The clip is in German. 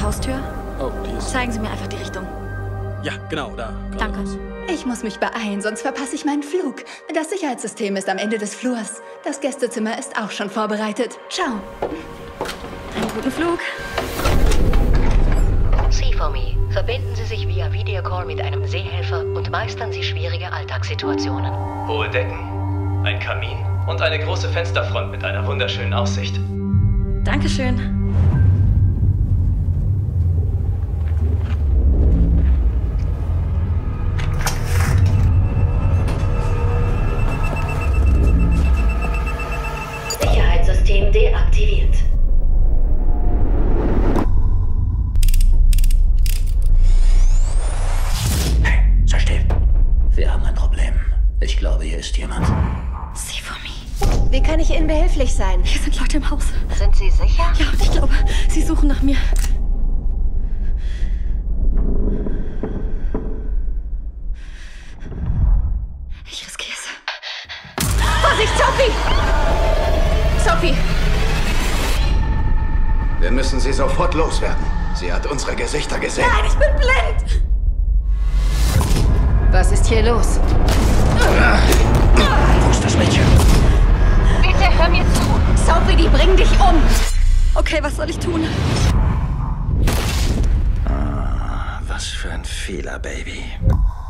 Haustür? Oh, die ist... Zeigen Sie mir einfach die Richtung. Ja, genau, da. Danke. Geradeaus. Ich muss mich beeilen, sonst verpasse ich meinen Flug. Das Sicherheitssystem ist am Ende des Flurs. Das Gästezimmer ist auch schon vorbereitet. Ciao. Einen guten Flug. C4Me. Verbinden Sie sich via Videocall mit einem Seehelfer und meistern Sie schwierige Alltagssituationen. Hohe Decken, ein Kamin und eine große Fensterfront mit einer wunderschönen Aussicht. Dankeschön. Sicherheitssystem deaktiviert. Hey, sei still. Wir haben ein Problem. Ich glaube, hier ist jemand. C4Me. Wie kann ich Ihnen behilflich sein? Hier sind Leute im Haus. Sind Sie sicher? Ja, und ich glaube, sie suchen nach mir. Ich riskiere es. Vorsicht, Sophie! Sophie! Wir müssen sie sofort loswerden. Sie hat unsere Gesichter gesehen. Nein, ich bin blind! Was ist hier los? Wo ist das Mädchen? Bitte hör mir zu! Sophie, die bringen dich um! Okay, was soll ich tun? Was für ein Fehler, Baby.